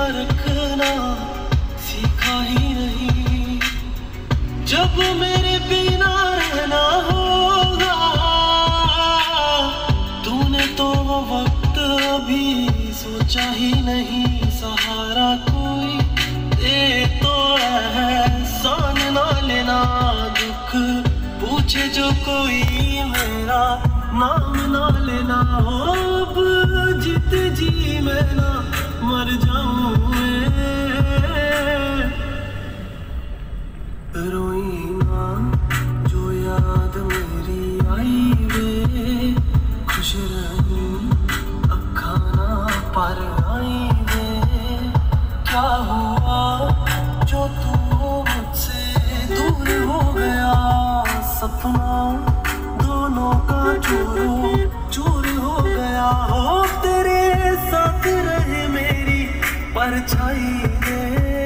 रखना सीखा ही नहीं। जब मेरे बिना रहना होगा, तूने तो वो वक्त अभी सोचा ही नहीं। सहारा कोई दे तो एहसान ना लेना, दुख पूछे जो कोई मेरा नाम ना लेना। अब जीत जी मैं ना मर जाऊं मैं, रोई ना जो याद मेरी आई वे। खुश रही अखा ना पर आई वे। क्या हुआ जो तू मुझसे दूर हो गया, सपना दोनों का चूरो चूर हो गया। हो तेरे साथ रहे मेरी परछाई दे।